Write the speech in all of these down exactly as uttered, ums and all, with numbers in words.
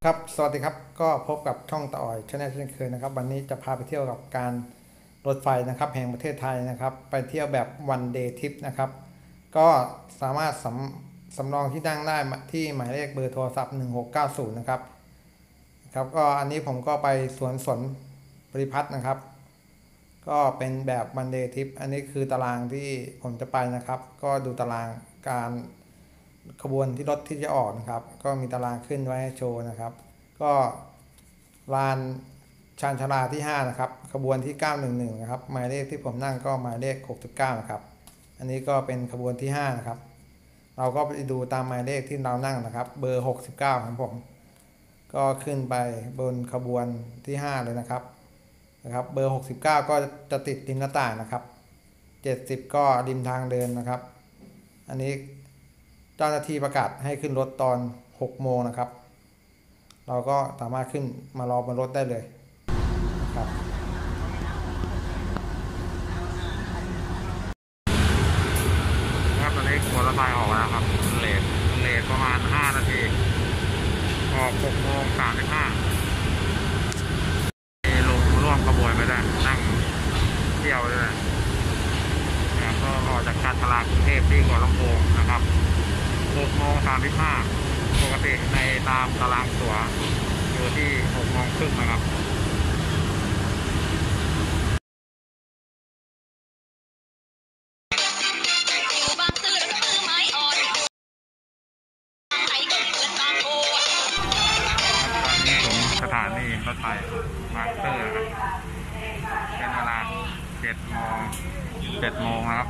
ครับสวัสดีครับก็พบกับช่องตะออยชาแนลเช่นเคยนะครับวันนี้จะพาไปเที่ยวกับการรถไฟนะครับแห่งประเทศไทยนะครับไปเที่ยวแบบวันเดย์ทริปนะครับก็สามารถสำสำรองที่นั่งได้ที่หมายเลขเบอร์โทรศัพท์หนึ่งหกเก้าศูนย์นะครับครับก็อันนี้ผมก็ไปสวนสนบริพัตรนะครับก็เป็นแบบวันเดย์ทริปอันนี้คือตารางที่ผมจะไปนะครับก็ดูตารางการขบวนที่รถที่จะออกนะครับก็มีตารางขึ้นไว้ให้โชว์นะครับก็ลานชานชาลาที่ห้านะครับขบวนที่เก้าหนึ่งหนึ่งนะครับหมายเลขที่ผมนั่งก็หมายเลขหกสิบเก้านะครับอันนี้ก็เป็นขบวนที่ห้านะครับเราก็ไปดูตามหมายเลขที่เรานั่งนะครับเบอร์หกสิบเก้าของผมก็ขึ้นไปบนขบวนที่ห้าเลยนะครับนะครับเบอร์หกสิบเก้าก็จะติดริมหน้าต่างนะครับเจ็ดสิบก็ริมทางเดินนะครับอันนี้เจ้าหน้าที่ประกาศให้ขึ้นรถตอนหกโมงนะครับเราก็สามารถขึ้นมารอบนรถได้เลยครับครับตอนนี้หัวระบายออกแล้วครับเลทเลทประมาณห้านาทีออกหกโมงสามสิบห้าลงร่วมขบวนไม่ได้นั่งเที่ยวด้วยนะครับก็ออกจากชานชาลากรุงเทพที่หัวลำโพงนะครับหกโมงสามสิบห้าปกติในตามตารางตั๋วอยู่ที่หกโมงครึ่งนะครับสถานีรถไฟบางซื่อเป็นเวลาเจ็ดโมงเจ็ดโมงนะครับ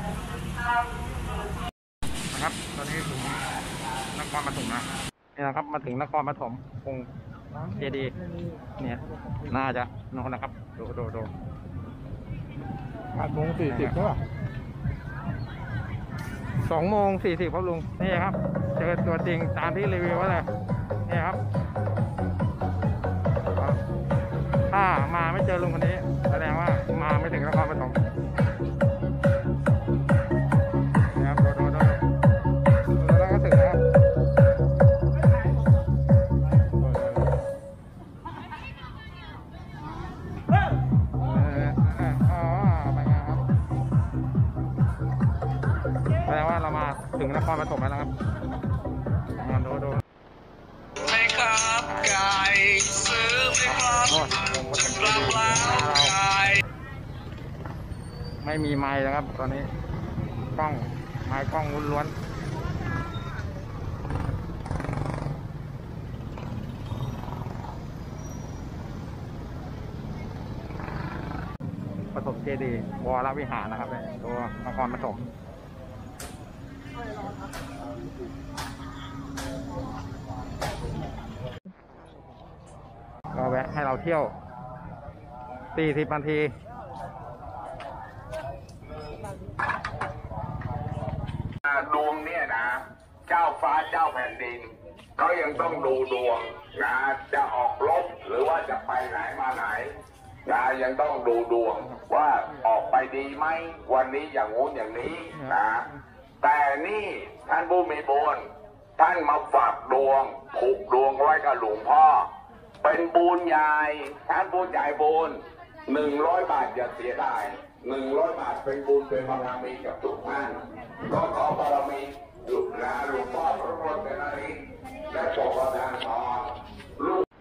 นะครับตอนนี้ถึงนครปฐมนะนี่นะครับมาถึงนครปฐมคงเจดีเนี่ยน่าจะนอนนะครับดูดูดูแปดโมงสี่สิบใช่ป่ะสองโมงสี่สิบครับลุงนี่ครับเจอตัวจริงตามที่รีวิวไว้เลยนี่ครับถ้ามาไม่เจอลุงคนนี้แสดงว่ามาไม่ถึงนครปฐมนะครับโดนโดนแล้วก็ถึงนะครับอ๋อไปงานครับแสดงว่าเรามาถึงนครปฐมแล้วนะครับโดนโดนไม่ครับไก่ซื้อไม่ครับไม่มีไม้นะครับตอนนี้กล้องไม้กล้องล้วนปฐมเจดีย์วรวิหารนะครับตัวนครปฐมก็แวะให้เราเที่ยวสี่สิบนาทีดวงเนี่ยนะเจ้าฟ้าเจ้าแผ่นดินเขายังต้องดูดวงนะจะออกรบหรือว่าจะไปไหนมาไหนนะยังต้องดูดวงว่าออกไปดีไหมวันนี้อย่างงู้นอย่างนี้นะแต่นี่ท่านผู้มีบุญท่านมาฝากดวงผูกดวงไว้กับหลวงพ่อเป็นบุญใหญ่ท่านผู้ใจบุญหนึ่งร้อยบาทอย่าเสียดายหนึ่งร้อยบาทเป็นบุญเป็นบารมีกับทุกท่านก็ขอบารมีหลุดนาหลวงพ่อพระพุทธเจ้าและปกประทานพรลูก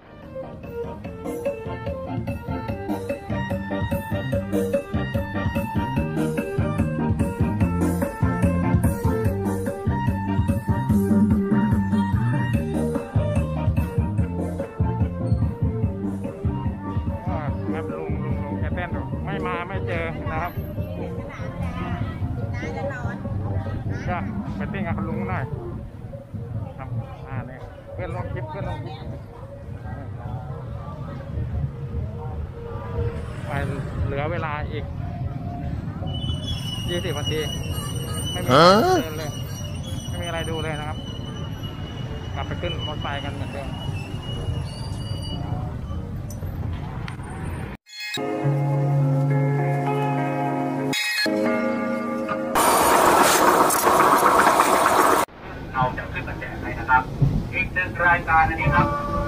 ไม่มาไม่เจอนะครับก็ไปติ้งกับคุณลุงหน่อยครับอ่าเนี่ยเพื่อนลงคลิปเพื่อนลงคลิปไปเหลือเวลาอีกยี่สิบนาทีไม่มีอะไรเดินเลยไม่มีอะไรดูเลยนะครับกลับไปขึ้นรถไฟกันเหมือนเดิมเราจะขึ้นมาแจกให้นะครับอีกหนึ่งรายการอันนี้ครับใน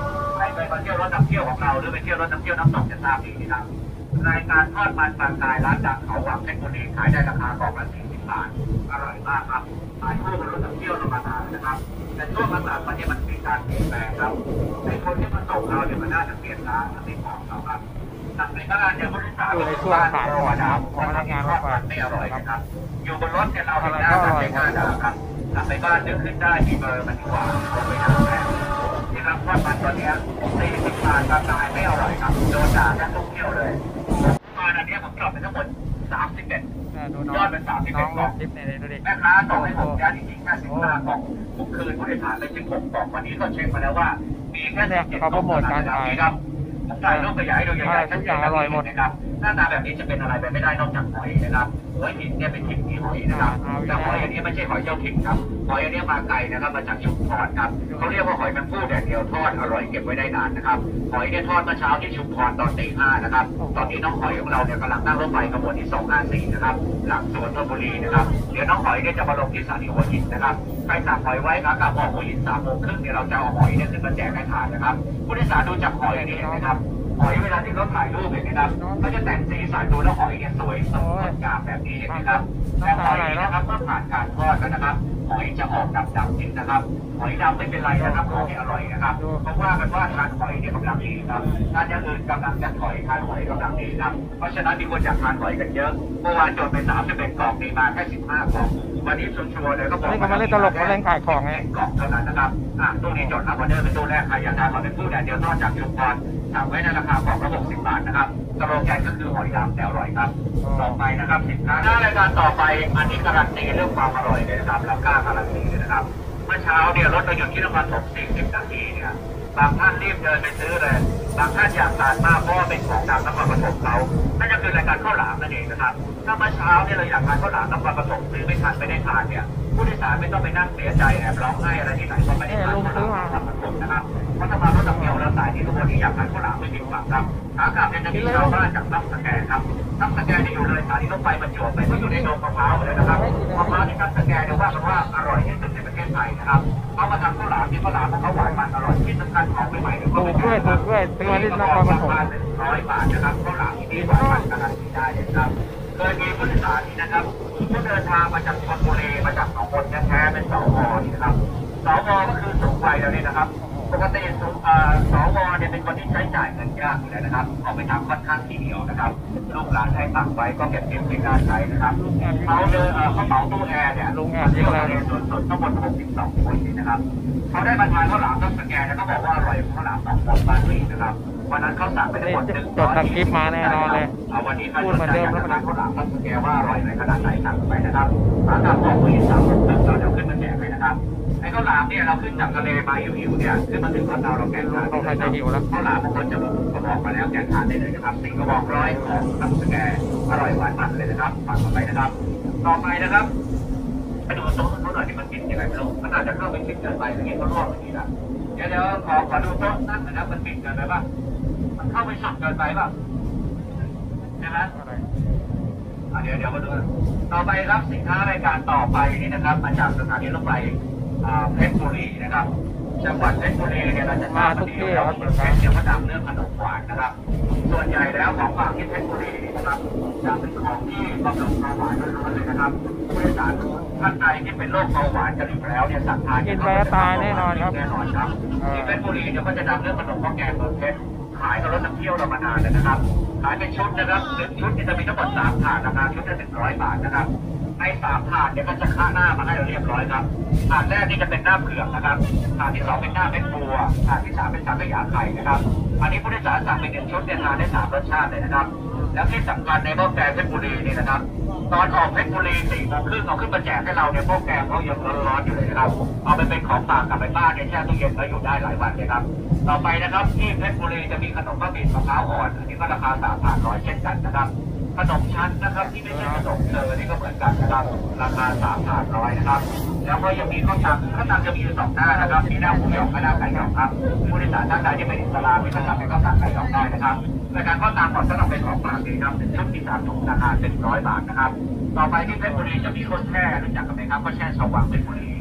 รเคยมาเที่ยวรถนำเที่ยวของเราหรือไปเที่ยวรถนำเที่ยวน้ำตกจะทราบดีนะครับรายการทอดมันปลากายร้านดังเขาวังเพชรบุรีขายได้ราคากล่องละสี่สิบบาทอร่อยมากครับขายคู่กับรถนำเที่ยวธรรมดานะครับแต่ช่วงหลังๆมันเนี่ยมันมีการเปลี่ยนแปลงครับในคนที่มาส่งเราเนี่ยมันน่าจะเปลี่ยนร้านไม่ของเราครับตัดในบ้านเนี่ยผู้โดยสารอยู่ในช่วงขายของนะครับของพนักงานรถไฟไม่อร่อยนะครับอยู่บนรถเนี่ยเราเห็นหน้ากันไม่น่าด่าครับกลับไปบ้านเดี๋ยวขึ้นได้มีเบอร์มันดีกว่าเราไม่ด่าแม่ที่รับทอดมันตอนนี้สี่สิบบาทครับขายไม่อร่อยครับโดนด่ากันทุกเที่ยวเลยมาอันนี้ผมจอดไปทั้งหมดสามสิบเอ็ดยอดเป็นสามสิบเอ็ดกล่องแม่ค้าส่งให้ผมยาจริงๆแค่สิบห้ากล่องผมคืนผู้โดยสารไปสิบหกกล่องวันนี้ก็เช็คมาแล้วว่ามีแค่สิบเจ็ดกล่องเท่านั้นครับผมถ่ายรูปไปใหญ่ดูใหญ่ๆชัดเจนนะครับหน้าตาแบบนี้จะเป็นอะไรไปไม่ได้นอกจากหอยนะครับหอยหินเนี่ยเป็นหินที่หอยนะครับแต่หอยอันนี้ไม่ใช่หอยเจ้าถิ่นครับหอยอันนี้มาไกลนะครับมาจากชุมพรครับเขาเรียกว่าหอยมันปูแดดเดียวทอดอร่อยเก็บไว้ได้นานนะครับหอยเนี่ยทอดเมื่อเช้าที่ชุมพรตอนตีห้านะครับตอนนี้น้องหอยของเราเนี่ยกำลังนั่งรถไฟขบวนที่สองห้าสี่นะครับหลังสวนธนบุรีนะครับเดี๋ยวน้องหอยเนี่ยจะมาลงที่สถานีหัวหินนะครับใครสั่งหอยไว้ครับกลับออกหัวหินสามโมงครึ่งเนี่ยเราจะเอาหอยเนี่ยขึ้นมาแจกให้ทานนะครับผู้โดยสารดูจากหอยอันนี้นะครับหอยเวลาที่เขาถ่ายรูปเนี่ยนะครับเขาจะแต่งสีสันดูแล้วหอยเนี่ยสวยสดงดงามแบบนี้นะครับแต่หอยนะครับเมื่อผ่านการทอดแล้วนะครับหอยจะออกดำดำนิดนะครับหอยดำไม่เป็นไรนะครับหอยอร่อยนะครับเพราะว่ากันว่าทานหอยเนี่ยกำลังดีครับทานอย่างอื่นกำลังจะถอยทานหอยกำลังดีครับเพราะฉะนั้นมีคนอยากทานหอยกันเยอะเมื่อวานจดไปสามสิบเอ็ดกล่องมีมาแค่สิบห้ากล่องวันนี้ชัวร์เลยก็บอกว่าไม่ได้ตลกเขาเล่นขายของไงกล่องเท่านั้นนะครับอ่ะตู้นี้จดรับออเดอร์เป็นตู้แรกใครอยากทานขอเป็นตู้แดดเดียวทอดจากชุมพรสั่งไว้ในราคากล่องละหกสิบบาทนะครับสโลแกนก็คือหอยดำแต่อร่อยครับต่อไปนะครับสินค้าหน้ารายการต่อไปอันนี้การันตีเรื่องความอร่อยเลยนะครับแล้วกล้าการันตีเลยนะครับเมื่อเช้าเนี่ยรถเราหยุดที่นครปฐมสี่สิบนาทีเนี่ยบางท่านรีบเดินไปซื้อเลยบางท่านอยากทานมากเพราะว่าเป็นของดังนครปฐมเขานั่นก็คือรายการข้าวหลามนั่นเองนะครับถ้าเมื่อเช้าเนี่ยเราอยากทานข้าวหลามนครปฐมซื้อไม่ทันไม่ได้ทานเนี่ยผู้โดยสารไม่ต้องไปนั่งเสียใจแอบร้องไห้อะไรที่ไหนเพราะไม่ได้ทานข้าวหลามนครปฐมนะครับเพราะถ้ามารถนำเที่ยวแล้วสายที่ทุกคนที่อยากทานข้าวหลามไม่ผิดหวังครับขากลับเนี่ยจะมีชาวบ้านจากทับสแกครับทับสแกที่อยู่เลยสถานีรถไฟประจวบไปก็อยู่ในโดมมะพร้าวเลยนะครับมะพร้าวที่ทับสแกเนี่ยว่ากันว่าอร่อยที่สุดในประเทศไทยนะครับเอามาทำข้าวหลามที่ข้าวหลามของเขาหวานมันอร่อยที่สำคัญของใหม่ๆเนี่ยก็เป็นด้วยด้วยซื้อมาที่นครปฐมร้อยบาทนะครับข้าวหลามที่นี่หวานมันการันตีได้เลยครับเคยมีผู้โดยสารนี่นะครับผู้เดินทางมาจากชลบุรีมาจากหนองมนแท้ๆเป็นสวนี่นะครับสวก็คือสูงวัยแล้วนี่นะครับปกติสูงสวเนี่ยเป็นคนที่ใช้จ่ายเงินยากอยู่แล้วนะครับออกไปทำค่อนข้างทีเดียวนะครับลูกหลานให้ตังไว้ก็เก็บเก็บในการใช้นะครับเขาเลยเขาเหมาตู้แอร์เนี่ยลุงแอร์ที่เราเรียนสดๆทั้งหมดหกสิบสองคนนี่นะครับเขาได้มาทานข้าวหลามทับสแกนแล้วก็บอกว่าอร่อยข้าวหลามสองคนบ้านนี้นะครับวันนั้นเขาสั่งไปทั้งหมดหนึ่งร้อยคลิปมาแน่นอนเลยวันนี้พูดเหมือนเดิมแล้วมันข้าวหลามทับสแกนว่าอร่อยในขนาดไหนสั่งไปนะครับร้านทำของมือสามคนเราจะขึ้นมาแจกเลยนะครับไอ้ข้าวหลามเนี่ยเราขึ้นจากทะเลมาหิวๆเนี่ยขึ้นมาถึงบ้านเราเราแกงทานได้เลยครับข้าวหลามบางคนจะกระบอกมาแล้วแกงทานได้เลยนะครับสี่กระบอกร้อยของทับสแกนอร่อยหวานมันเลยนะครับฝากต่อไปนะครับต่อไปนะครับไปดูโต๊ะเขาหน่อยที่มันปิดยังไงไม่รู้มันอาจจะเข้าไปปิดเกินไปอย่างนี้เขาลอกอย่างนี้นะเดี๋ยวเดี๋ยวขอขอดูโต๊ะนั่งนะครับมันปิดเกินไปป่ะมันเข้าไปสุดเกินไปป่ะใช่ไหมเดี๋ยวเดี๋ยวมาดูต่อไปครับสินค้ารายการต่อไปนี่นะครับมาจากสถานีรถไฟเพชรบุรีนะครับจังหวัดเพชรบุรีเนี่ยเราจะมาทุกที่แล้วเพชรเนี่ยมาดังเรื่องขนมหวานนะครับส่วนใหญ่แล้วของฝากที่เพชรบุรีนะครับจะเป็นของที่บำรุงเบาหวานล้วนๆเลยนะครับผู้โดยสารท่านใดที่เป็นโรคเบาหวานกันอยู่แล้วเนี่ยสั่งทานกินแล้วตายแน่นอนครับแน่นอนครับที่เพชรบุรีเนี่ยก็จะดังเรื่องขนมข้าวแกงเมืองเพชรขายกับรถนำเที่ยวเรามานานแล้วนะครับขายเป็นชุดนะครับหนึ่งชุดจะมีทั้งหมดสามถาดราคาชุดละหนึ่งร้อยบาทนะครับในสามถาดเนี่ยก็จะค่าหน้ามาให้เราเรียบร้อยครับถาดแรกนี่จะเป็นหน้าเผือกนะครับถาดที่สองเป็นหน้าเม็ดบัวถาดที่สามเป็นสังขยาไข่นะครับอันนี้ผู้โดยสารสั่งเป็นหนึ่งชุดเนี่ยทานได้สามรสชาติเลยนะครับแล้วที่สำคัญในหม้อแกงเพชรบุรีนี่นะครับตอนออกเพชรบุรีสี่โมงครึ่งเอาขึ้นมาแจกให้เราเนี่ยหม้อแกงเขายังร้อนๆอยู่เลยนะครับเอาไปเป็นของฝากกลับไปบ้านเนี่ยแช่ตู้เย็นแล้วอยู่ได้หลายวันเลยครับต่อไปนะครับที่เพชรบุรีจะมีขนมข้าวบีบมะพร้าวอ่อนอันนี้ก็ราคาสามบาทร้อยเช่นกันนะครับขนมชั้นนะครับที่ไม่ใช่ขนมเชอร์นี่ก็เหมือนกันนะครับราคาสามบาทร้อยนะครับแล้วก็ยังมีข้าวตังข้าวตังจะมีอยู่สองหน้านะครับมีหน้าหมูหยองกับหน้าไก่หยองครับผู้โดยสารท่านใดที่เป็นอิสลามมีข้าวตังเป็นข้าวตังไก่หยองได้นะครับรายการข้าวตังก่อนสำหรับเป็นของฝากดีครับเป็นชุดที่สามถุงราคาเป็นร้อยบาทนะครับต่อไปที่เพชรบุรีจะมีข้าวแช่รู้จักกันไหมครับข้าวแช่สว่างเพชรบุรี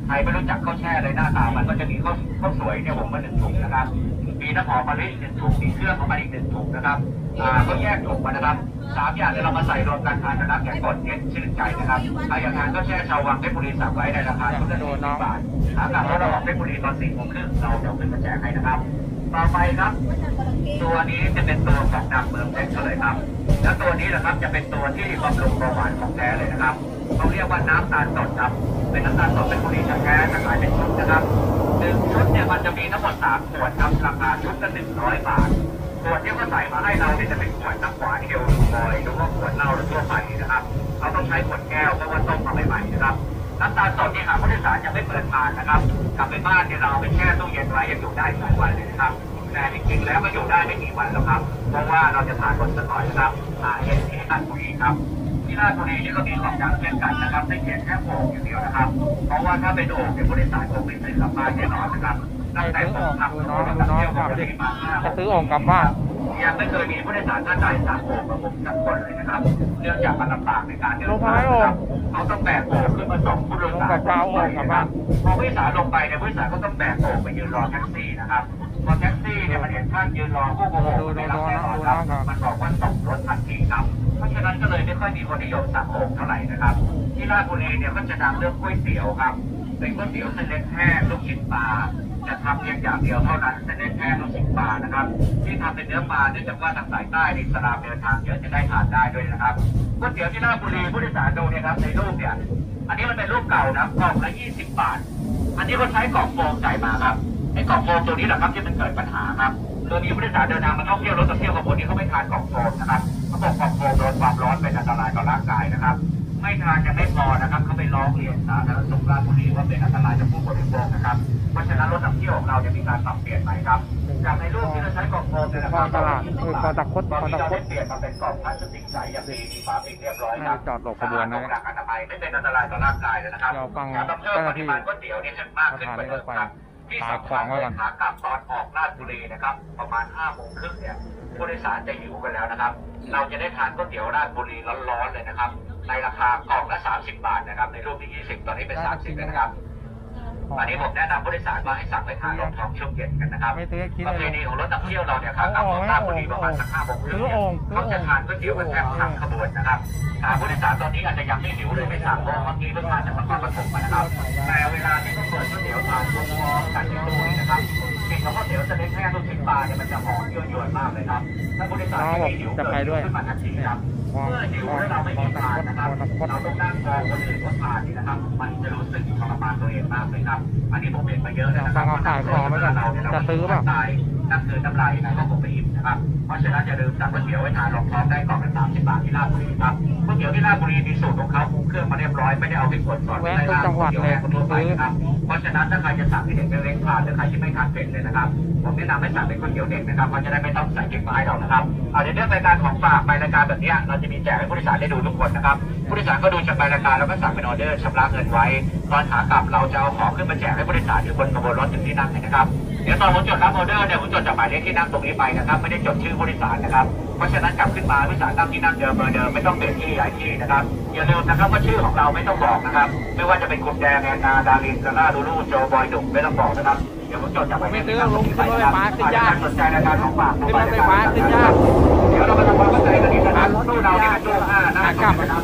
ใครไม่รู้จักข้าวแช่เลยหน้าตามันก็จะมีข้าวข้าวสวยเนี่ยผมมาหนึ่งถุงนะครับมีน้ำหอมมะลิหนึ่งถุงมีเครื่องของมันอีกหนึ่งถุงนะครับอ่าก็แยกถุงมานะครับสามอย่างเนี่ยเรามาใส่รวมกันทานกับน้ำแข็งกดเย็นชื่นใจนะครับใครอยากทานข้าวแช่ชาววังเพชรบุรีสั่งไว้ในราคาชุดละหนึ่งสิบบาทหากลับรถเราออกเพชรบุรีตอนสี่โมงครึ่งเราจะขึ้นมาแจกให้นะครับต่อไปครับตัวนี้จะเป็นตัวของดักเมืองเพชรเลยครับและตัวนี้นะครับจะเป็นตัวที่บำรุงเบาหวานของแท้เลยนะครับเขาเรียกว่าน้ำตาลสดครับเป็นน้ำตาลสดเป็นบุหรี่แท้จะขายเป็นชุดนะครับหนึ่งชุดเนี่ยมันจะมีทั้งหมดสามขวดครับราคาชุดละหนึ่งร้อยบาทขวดที่เขาใส่มาให้เราเนี่ยจะเป็นขวดน้ำหวานเฮลลูบอยหรือว่าขวดเหล้าหรือทั่วไปนะครับเราต้องใช้ขวดแก้วเพราะว่าต้มมาใหม่ๆนะครับน้ำตาลสดนี่หากผู้โดยสารยังไม่เปิดทานนะครับกลับไปบ้านเนี่ยเราไปแช่ตู้เย็นไว้ยังอยู่ได้หลายวันเลยนะครับแต่จริงๆแล้วก็อยู่ได้ไม่กี่วันแล้วครับเพราะว่าเราจะทานคนสักหน่อยนะครับอ่าเย็นที่ราชบุรีครับที่ราชบุรีนี่ก็มีของดังเช่นกันนะครับไม่เพียงแค่โอ่งอย่างเดียวนะครับเพราะว่าถ้าเป็นโอ่งเนี่ยผู้โดยสารคงไม่ซื้อกลับบ้านแน่นอนนะครับตั้งแต่ผมทำตัวกับเที่ยวกับที่มาห้าจะซื้อโอ่งกลับบ้านยังไม่เคยมีผู้โดยสารท่านใดสั่งโอ่งกับผมสักคนเลยนะครับเนื่องจากมันลำบากในการเดินทางนะครับเขาต้องแบกโอ่งขึ้นมาส่งผู้โดยสารพอผู้โดยสารลงไปเนี่ยผู้โดยสารก็ต้องแบกโอ่งไปยืนรอแท็กซี่นะครับพอแท็กซี่เนี่ยมันเห็นท่านยืนรอผู้โกหกไม่รับแน่นอนครับมันบอกว่าตกรถทันทีครับเพราะฉะนั้นก็เลยไม่ค่อยมีคนนิยมสั่งโอ่งเท่าไหร่นะครับที่ราชบุรีเนี่ยก็จะดังเรื่องก๋วยเตี๋ยวครับเป็นก๋วยเตี๋ยวเส้นเล็กแห้งลูกชิ้นปลาจะทำเพียงอย่างเดียวเท่านั้นเส้นเล็กแห้งลูกชิ้นปลานะครับที่ทำเป็นเนื้อปลาเนื่องจากว่าทางสายใต้ในสลามเดินทางเยอะจะได้ทานได้ด้วยนะครับก๋วยเตี๋ยวที่ราชบุรีผู้โดยสารดูเนี่ยครับในรูปเนี่ยอันนี้มันเป็นรูปเก่านะกล่องละยี่สิบบาทอันนี้เขาใช้กล่องโฟมใส่มาครับไอ้กล่องโฟมตัวนี้แหละครับที่มันเกิดปัญหาครับตัวนี้ผู้โดยสารเดินทางมาท่องเที่ยวรถท่องเที่ยวขบวนนี้เขาไม่ทานกล่องโฟมนะครับเขาบอกกล่องโฟมโดนความร้อนเป็นอันตรายต่อร่างกายนะครับไม่ทานยังไม่พอนะครับเขาไปร้องเรียนสาธารณสุขราชบุรีว่าเป็นอันตรายต่อผู้บริโภคนะครับเพราะฉะนั้นรถท่องเที่ยวของเราจะมีการปรับเปลี่ยนใหม่ครับจากในรูปที่เราใช้กล่องโฟมเนี่ยนะครับตลาดคือคอตะคดคอตะคดเปลี่ยนมาเป็นกล่องพลาสติกใสอย่างดีมีฝาปิดเรียบร้อยครับจอดหลบขบวนนะหลักอนามัยไม่เป็นอันตรายต่อร่างกายเลยนะครับการเพิ่มปริมาณก๋วยเตี๋ยวนี่มากขึ้นไปเลยครับที่สำคัญเลยขากลับตอนออกราชบุรีนะครับประมาณห้าโมงครึ่งเนี่ยผู้โดยสารจะหิวกันแล้วนะครับเราจะได้ทานก๋วยเตี๋ยวราชบุรีร้อนๆเลยนะครับในราคากล่องละสามสิบบาทนะครับในรูปที่ยี่สิบตอนนี้เป็นสามสิบนะครับอันนี้ผมแนะนำผู้โดยสารว่าให้สั่งไปทานรองท้องช่วงเย็นกันนะครับประเพณีของรถนำเที่ยวเราเนี่ยครับกลับของราชบุรีประมาณสักห้าโมงครึ่งเขาจะทานก๋วยเตี๋ยวกันแทบทั้งขบวนนะครับผู้โดยสารตอนนี้อาจจะยังไม่หิวเลยไม่สั่งเพราะเมื่อกี้เพิ่งทานจากนครปฐมมานะครับแต่เวลาที่เขาเปิดก๋วยเตี๋ยวทานพวกมอกันที่ตู้นี่นะครับกลิ่นของก๋วยเตี๋ยวจะเล็กแค่ลูกชิ้นปลาเนี่ยมันจะหอมยั่วยวนมากเลยครับถ้าผู้โดยสารไม่หิวจะไปด้วยขึ้นมาทันทีครับเมื่อหิวแล้วเราไม่มีทานนะครับเราต้องนั่งมองคนอื่นเขาทานนี่นะครับมันจะรู้สึกทรมานตัวเองมากเลยครับอันนี้ผมเห็นมาเยอะเลยนะครับขายของไม่กันจะซื้อป่ะนั่นคือน้ำลายนะก็คงไปอิ่มนะครับเพราะฉะนั้นอย่าลืมสั่งก๋วยเตี๋ยวไว้ทานรองท้องได้กล่องละสามสิบบาทที่ราชบุรีครับก๋วยเตี๋ยวที่ราชบุรีมีสูตรของเขาปรุงเครื่องมาเรียบร้อยไม่ได้เอาไปขวดสอนไม่ได้ราดก๋วยเตี๋ยวแห้งทั่วไปครับเพราะฉะนั้นถ้าใครจะสั่งให้เด็กเล็กทานหรือใครที่ไม่ทานเป็ดเลยนะครับผมแนะนำให้สั่งเป็นก๋วยเตี๋ยวเด็กนะครับเขาจะได้ไม่ต้องใส่เก็บมาให้เรานะครับเอาในเรื่องรายการของฝากไปรายการแบบนี้เราจะมีแจกให้ผู้โดยสารได้ดูทุกคนนะครับผู้โดยสารก็ดูจากรายการแล้วก็สั่งเป็นออเดอร์ชำระเงินไว้ตอนขากลับเราจะเอาของขึ้นมาแจกให้ผู้โดยสารหรือบนขบวนรถถึงที่นั่งนะครับเดี๋ยวตอนผมจดรับออเดอร์เนี่ยผมจดจากหมายเลขที่นั่งตรงนี้ไปนะครับไม่ได้จดชื่อผู้โดยสารนะครับเพราะฉะนั้นกลับขึ้นมาผู้โดยสารนั่งที่นั่งเดิมเบอร์เดิมไม่ต้องเปลี่ยนที่ย้ายที่นะครับอย่าลืมนะครับว่าชื่อของเราไม่ต้องบอกนะครับไม่ว่าจะเป็นคุณแดงแอนนาดารินซาร่าลูลูโจบอยดุไม่ต้องบอกนะครับเดี๋ยวผมจดจากหมายเลขที่นั่งตรงนี้ไปนะครับสนใจรายการของฝากผมไปรายการเดี๋ยวเรามาทำความเข้าใจกันนิดนะครับตู้เราเนี่ยตู้ห้าหน้ากลับนะครับ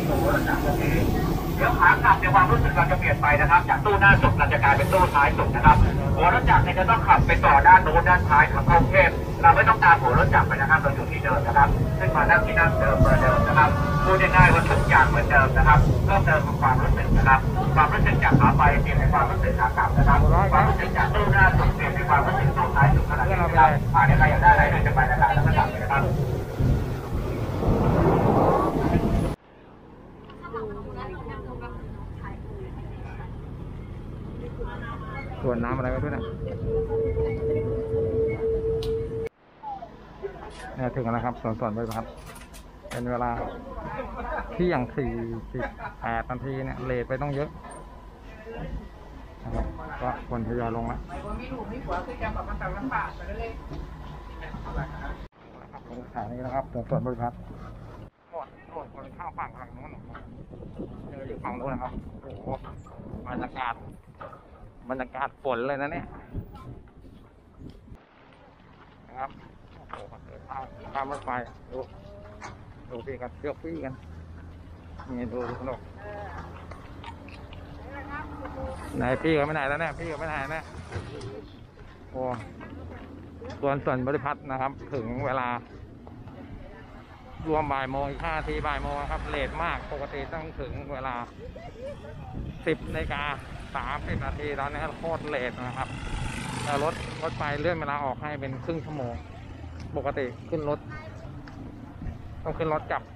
เดี๋ยวขากลับในความรู้สึกเราจะเปลี่ยนไปนะครับจากตู้หน้าสุดเราจะกลายเป็นตู้ท้ายสุดนะครับหัวรถจักรเนี่ยจะต้องขับไปต่อด้านโน้นด้านท้ายขับเข้ากรุงเทพเราไม่ต้องตามหัวรถจักรไปนะครับเราอยู่ที่เดิมนะครับขึ้นมานั่งที่นั่งเดิมเบอร์เดิมนะครับพูดง่ายๆว่าทุกอย่างเหมือนเดิมนะครับเพิ่มเติมความรู้สึกนะครับความรู้สึกจากขาไปเปลี่ยนเป็นความรู้สึกขากลับนะครับความรู้สึกจากตู้หน้าสุดเปลี่ยนเป็นความรู้สึกตู้ท้ายสุดขนาดนี้นะครับอ่าเดี๋ยวใครอยากได้อะไรเดี๋ยวจะไปนะครับแล้วก็สั่งเลยนะครับส่วนน้ำอะไรไว้ด้วยนะเนี่ยถึงแล้วครับส่วนส่วนไปครับเป็นเวลาที่อย่างสี่สิบแปดนาทีเนี่ยเลทไปต้องเยอะนะครับก็คนทยอยลงแล้วขายนี้นะครับส่วนส่วนบริพัตรหมดหมดคนข้าวฝั่งฝั่งนู้นเจออยู่ฝั่งนู้นนะครับโอ้โหบรรยากาศบรรยากาศฝนเลยนะเนี่ยนะครับโอ้โหเดินทางตามรถไฟดูดูพี่กันเลือกพี่กันนี่ดูสนุกไหนพี่ก็ไม่ไหนแล้วเนี่ยพี่ก็ไม่ไหนนะโอ้ส่วนส่วนบริพัตรนะครับ ถึงเวลารวมบ่ายโมงอีกห้าทีบ่ายโมงครับเลทมากปกติต้องถึงเวลาสิบนาฬิกาสามสิบนาทีตอนนี้โคตรเลทนะครับแต่รถรถไฟเลื่อนเวลาออกให้เป็นครึ่งชั่วโมงปกติขึ้นรถต้องขึ้นรถกลับ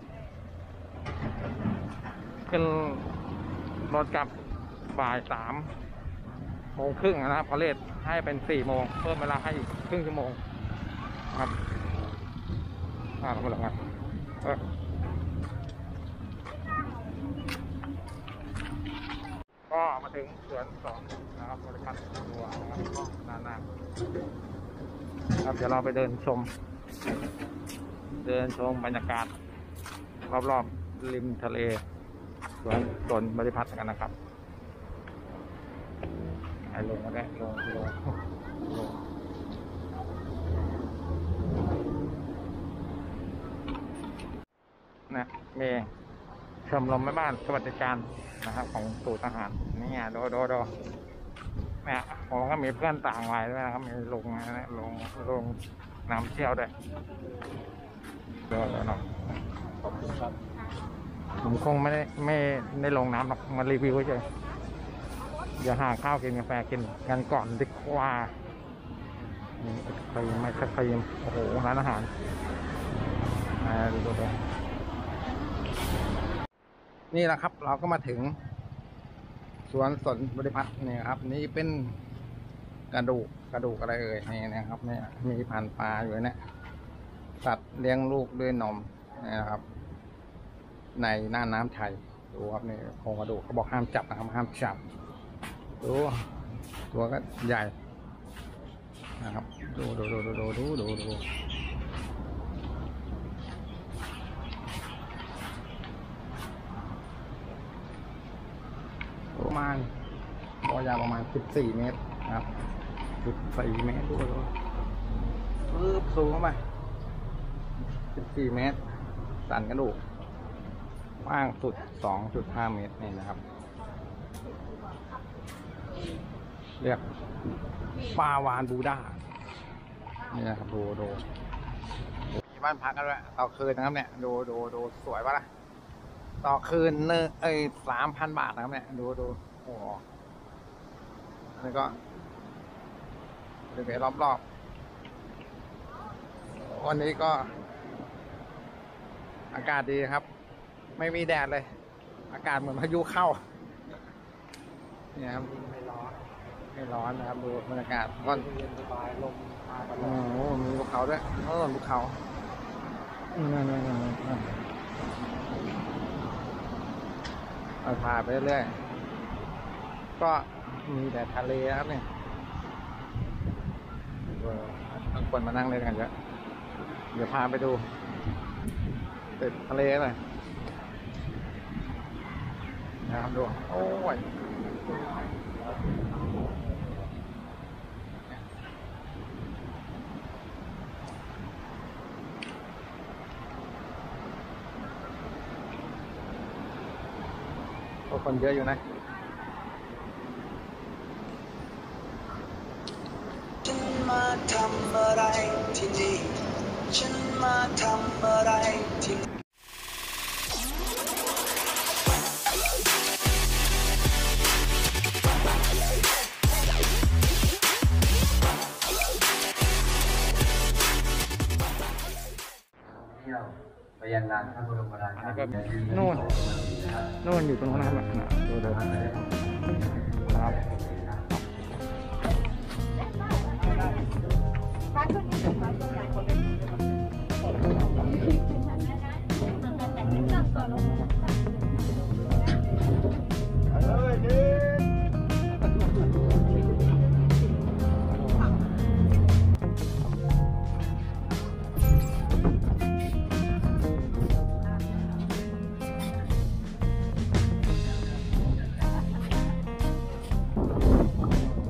ขึ้นรถกลับบ่ายสามโมงครึ่งนะครับพอเลทให้เป็นสี่โมงเพิ่มเวลาให้อีกครึ่งชั่วโมงครับอ่าเราไปลองกันก็มาถึงสวนสองนะครับบริการตัวนะครับนานๆครับเดี๋ยวเราไปเดินชมเดินชมบรรยากาศรอบๆริมทะเลสวนสวนบริพัตรกันนะครับไอ้ลงมาได้ลงลงลงนะเมย์ชมรมแม่บ้านสวัสดิการนะครับของสูตรทหารนี่ไงโดโดโดเนี่ยผมก็มีเพื่อนต่างวัยด้วยนะครับมีลงนะลงลงน้ำเที่ยวด้วยเดี๋ยวเดี๋ยวน้องขอบคุณครับผมคงไม่ได้ไม่ได้ลงน้ำหรอกมารีวิวเฉยอย่าหาข้าวกินกาแฟกินกันก่อนดีกว่านี่ไปไม่ค่อยโอ้โหร้านอาหารอ่าดูดูนี่แหละครับเราก็มาถึงสวนสนบริพัตรนี่ครับนี่เป็นกระดูกกระดูกอะไรเอ่ยนี่นะครับนี่มีพันปลาอยู่เนี่ยสัตว์เลี้ยงลูกด้วยนมนี่นะครับในน่านน้ำไทยดูครับนี่โครงกระดูกเขาบอกห้ามจับนะครับห้ามจับดูตัวก็ใหญ่นะครับดูดูดูดูดูดูดูดูประมาณตัวยาวประมาณสิบสี่เมตรนะครับสิบสี่เมตรดูดูปึ๊บสูงเข้าไปสิบสี่เมตรสันกระดูกกว้างสุดสองจุดห้าเมตรนี่นะครับเรียกปลาวานบูดานี่นะครับดูดูมีบ้านพักกันด้วยต่อคืนนะครับเนี่ยดูดูดูสวยปะล่ะต่อคืนเนอเอ้ยสามพันบาทนะครับเนี่ยดูดูโอ้โหนี่ก็บริเวณรอบๆวันนี้ก็อากาศดีครับไม่มีแดดเลยอากาศเหมือนพายุเข้าเนี่ยครับไม่ร้อนไม่ร้อนนะครับดูบรรยากาศก็เย็นสบายลมมาตลอดโอ้โหมีภูเขาด้วยเออภูเขานั่นนั่นนั่นนั่นเอาพาไปเรื่อยๆก็มีแต่ทะเลครับเนี่ยบางคนมานั่งเล่นกันเยอะเดี๋ยวพาไปดูติดทะเลหน่อยนะครับดูโอ้ยคนเยอะอยู่นะฉันมาทำอะไรที่นี่ฉันมาทำอะไรที่นี่ไปยังลานพระบรมราชาธิบดีนู่นนู่นอยู่ตรงนั้นนะดูดูครับ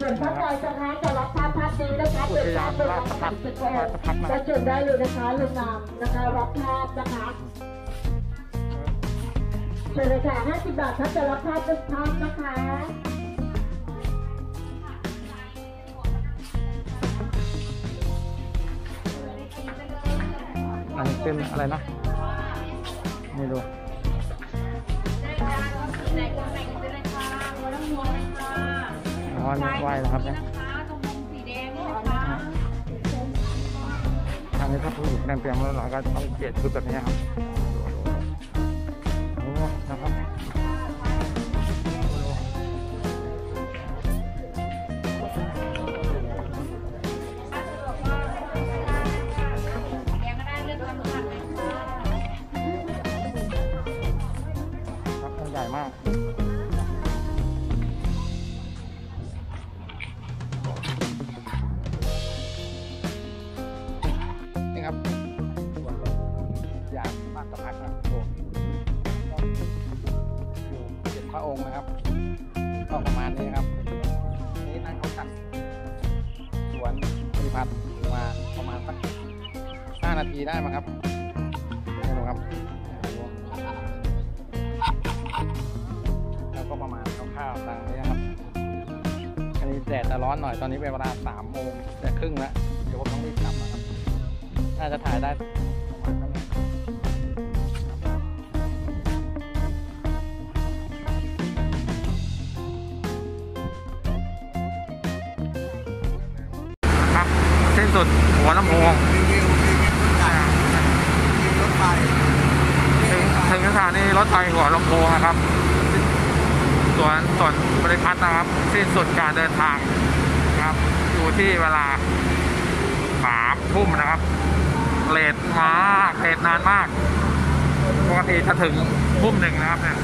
วนท่านใดจะค้าจะรับภาพภาพนี้นะคะเป็นภาพโบราณสมัยสิบหกจะจุดได้เลยนะคะลุงนามนะคะรับภาพนะคะเชิญเลยค่ะห้าสิบบาทถ้าจะรับภาพเป็นภาพนะคะอันนี้เป็นอะไรนะนี่ดูอ๋อนี่ไหวนะครับเนี่ยอันนี้ถ้าผู้หญิงแต่งเปลี่ยนแล้วเราก็ต้องเปลี่ยนชุดแบบนี้ครับโอ้นะครับใหญ่มากนี่ครับอยากมากกับพักนะโอ้อยู่เจ็ดพระองค์นะครับก็ประมาณนี้ครับนี่นั่งเขาจัดสวนปฏิพัฒน์มาประมาณสักห้านาทีได้มั้งครับนี่ดูครับก็ประมาณคร่าวๆตามนี้นะครับอันนี้แดดจะร้อนหน่อยตอนนี้เป็นเวลาสามโมงแต่ครึ่งแล้วเดี๋ยวผมต้องรีบกลับนะครับน่าจะถ่ายได้ประมาณนี้ครับสิ้นสุดหัวลำโพงถึงถึงสถานีรถไฟหัวลำโพงนะครับส่วนส่วนบริพัตรนะครับสิ้นสุดการเดินทางนะครับอยู่ที่เวลาสามทุ่มนะครับเลทมากเลทนานมากปกติจะถึงทุ่มหนึ่งนะครับเนี่ย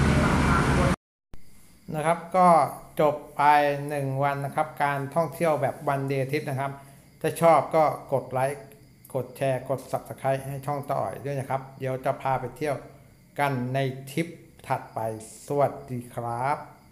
นะครับก็จบไปหนึ่งวันนะครับการท่องเที่ยวแบบวันเดย์ทริปนะครับถ้าชอบก็กดไลค์กดแชร์กด ซับสไครบ์ ให้ช่องต่ออ่อยด้วยนะครับเดี๋ยวจะพาไปเที่ยวกันในทริปถัดไปสวัสดีครับ